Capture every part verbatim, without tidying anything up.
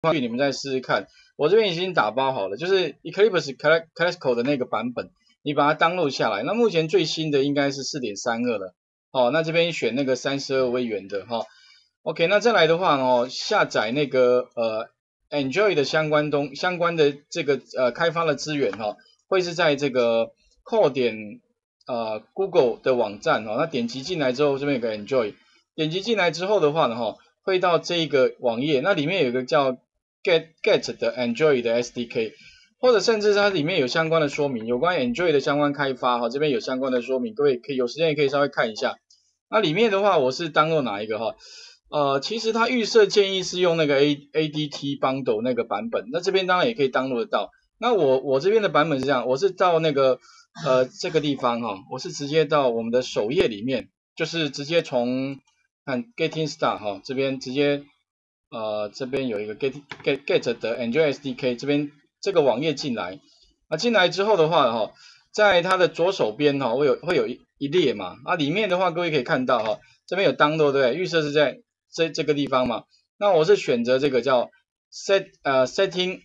你们再试试看。我这边已经打包好了，就是 Eclipse Classical 的那个版本，你把它 download 下来。那目前最新的应该是 四点三二 了。哦，那这边选那个三十二微元的哈、哦。OK， 那再来的话哦，下载那个呃 Enjoy 的相关东相关的这个呃开发的资源哈、哦，会是在这个 core 点呃 Google 的网站哦。那点击进来之后，这边有个 Enjoy， 点击进来之后的话呢哈、哦，会到这个网页，那里面有一个叫 Get Get 的 Enjoy 的 S D K， 或者甚至它里面有相关的说明，有关 Enjoy 的相关开发哈、哦，这边有相关的说明，各位可以有时间也可以稍微看一下。那里面的话，我是 download 哪一个哈？呃，其实它预设建议是用那个 A ADT Bundle 那个版本，那这边当然也可以 download 得到。那我我这边的版本是这样，我是到那个呃这个地方哈，我是直接到我们的首页里面，就是直接从看 Getting Start 哈这边直接呃这边有一个 Get Get Get 的 Enjoy S D K 这边这个网页进来，那进来之后的话哈，在它的左手边哈会有会有一一列嘛，啊里面的话各位可以看到哈，这边有 download 对不对？预设是在这这个地方嘛，那我是选择这个叫 set 呃 setting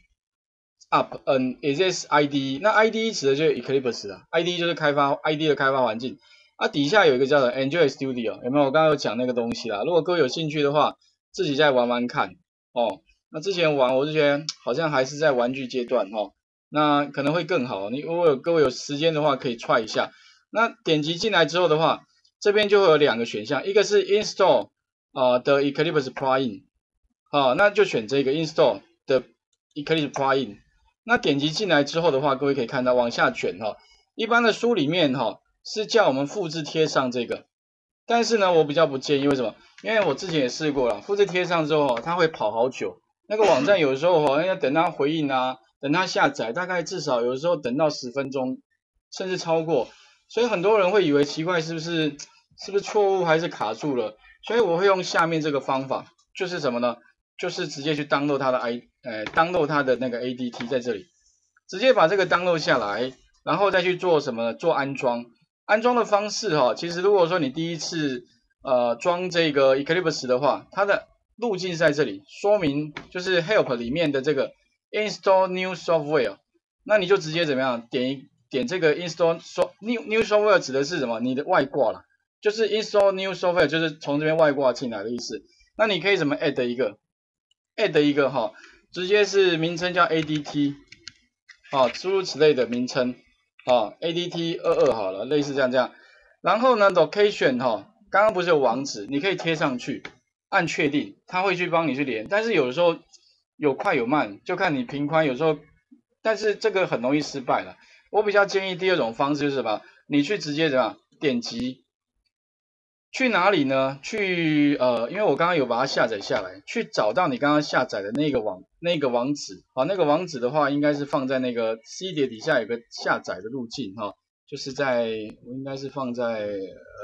up an existing I D E， 那 I D E 指的就是 Eclipse 啊 ，I D E 就是开发 I D E 的开发环境，啊底下有一个叫做 Enjoy Studio， 有没有？我刚刚有讲那个东西啦，如果各位有兴趣的话，自己再玩玩看哦。那之前玩我就觉得好像还是在玩具阶段哦，那可能会更好。你如果有各位有时间的话，可以 try 一下。那点击进来之后的话，这边就会有两个选项，一个是 Install 啊、呃、的 Eclipse Plugin， 好、哦，那就选这个 Install 的 Eclipse Plugin。那点击进来之后的话，各位可以看到往下卷哈、哦，一般的书里面哈、哦、是叫我们复制贴上这个，但是呢我比较不建议，为什么？因为我之前也试过了，复制贴上之后它会跑好久，那个网站有时候哈、哦、要等它回应啊，等它下载，大概至少有时候等到十分钟，甚至超过，所以很多人会以为奇怪是不是是不是错误还是卡住了。所以我会用下面这个方法，就是什么呢？就是直接去 download 它的 i， 呃 download 它的那个 A D T 在这里，直接把这个 download 下来，然后再去做什么呢？做安装。安装的方式哈、哦，其实如果说你第一次呃装这个 Eclipse 的话，它的路径是在这里，说明就是 Help 里面的这个 Install New Software， 那你就直接怎么样点一点这个 Install New New Software 指的是什么？你的外挂啦。就是 install new software 就是从这边外挂进来的意思。那你可以怎么 add 一个 add 一个哈，直接是名称叫 A D T， 好，诸如此类的名称，好 A D T 二十二 好了，类似这样这样。然后呢 location 哈，刚刚不是有网址，你可以贴上去，按确定，它会去帮你去连。但是有的时候有快有慢，就看你频宽，有时候，但是这个很容易失败了。我比较建议第二种方式就是什么？你去直接怎么样点击。去哪里呢？去呃，因为我刚刚有把它下载下来，去找到你刚刚下载的那个网那个网址，好，那个网址的话应该是放在那个 C 碟底下有个下载的路径哈、哦，就是在我应该是放在呃，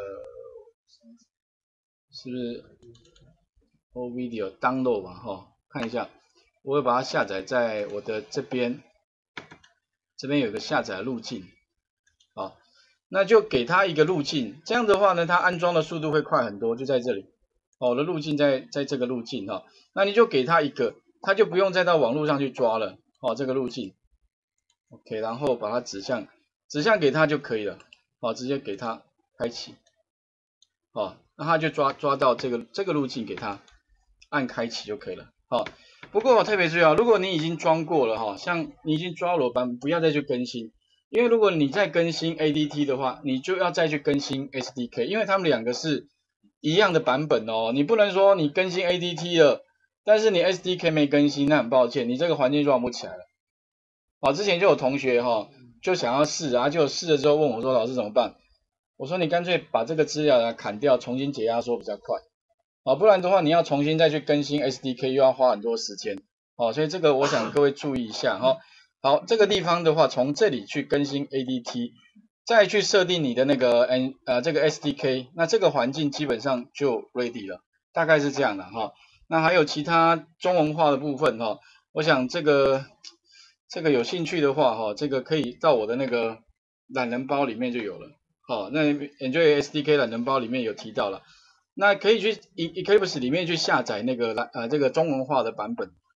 是不是 O Video Download 吧哈、哦，看一下，我会把它下载在我的这边，这边有个下载路径，好。那就给它一个路径，这样的话呢，它安装的速度会快很多，就在这里，哦，我的路径在在这个路径哈、哦，那你就给它一个，它就不用再到网络上去抓了，哦，这个路径 ，OK， 然后把它指向指向给它就可以了，哦，直接给它开启，哦，那它就抓抓到这个这个路径给它按开启就可以了，哦，不过我特别注意啊，如果你已经装过了哈、哦，像你已经抓了版，不要再去更新。因为如果你再更新 A D T 的话，你就要再去更新 S D K， 因为它们两个是一样的版本哦。你不能说你更新 A D T 了，但是你 S D K 没更新，那很抱歉，你这个环境就玩不起来了。好，之前就有同学哈、哦，就想要试啊，就试了之后问我说老师怎么办？我说你干脆把这个资料砍掉，重新解压缩比较快。好，不然的话你要重新再去更新 S D K 又要花很多时间。好，所以这个我想各位注意一下哈、哦。好，这个地方的话，从这里去更新 A D T， 再去设定你的那个 N 呃这个 S D K， 那这个环境基本上就 ready 了，大概是这样的哈。那还有其他中文化的部分哈，我想这个这个有兴趣的话哈，这个可以到我的那个懒人包里面就有了。好，那 Enjoy S D K 懒人包里面有提到了，那可以去 Eclipse 里面去下载那个呃这个中文化的版本。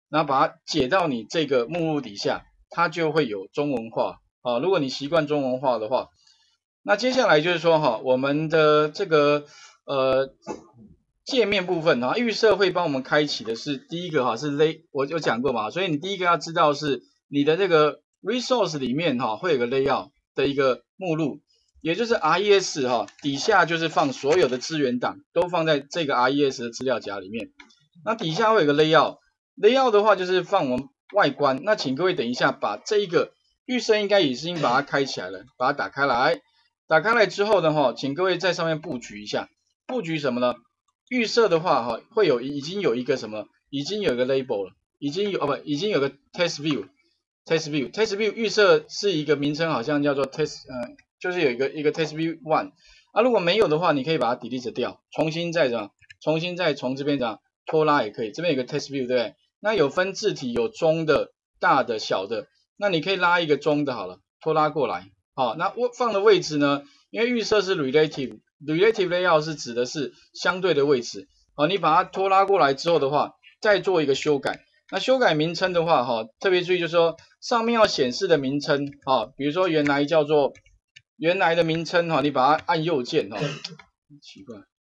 然后把它解到你这个目录底下，它就会有中文化啊。如果你习惯中文化的话，那接下来就是说哈，我们的这个呃界面部分啊，预设会帮我们开启的是第一个哈是 lay， 我有讲过嘛，所以你第一个要知道是你的这个 resource 里面哈会有个 layout 的一个目录，也就是 R E S 哈底下就是放所有的资源档都放在这个 R E S 的资料夹里面，那底下会有个 layout，layout 的话就是放我们外观，那请各位等一下把这一个预设应该已经把它开起来了，把它打开来。打开来之后呢，哈，请各位在上面布局一下，布局什么呢？预设的话，哈，会有已经有一个什么，已经有一个 label 了，已经有哦不，已经有个 test view，test view，test view 预设是一个名称，好像叫做 test，呃，就是有一个一个 test view one， 啊，如果没有的话，你可以把它 delete 掉，重新再怎么，重新再从这边怎么拖拉也可以，这边有个 test view， 对不对？那有分字体，有中的、大的、小的，那你可以拉一个中的好了，拖拉过来。好，那放的位置呢？因为预设是 relative，relative layout 是指的是相对的位置。好，你把它拖拉过来之后的话，再做一个修改。那修改名称的话，哈，特别注意就是说上面要显示的名称，哈，比如说原来叫做原来的名称，哈，你把它按右键，哈，奇怪，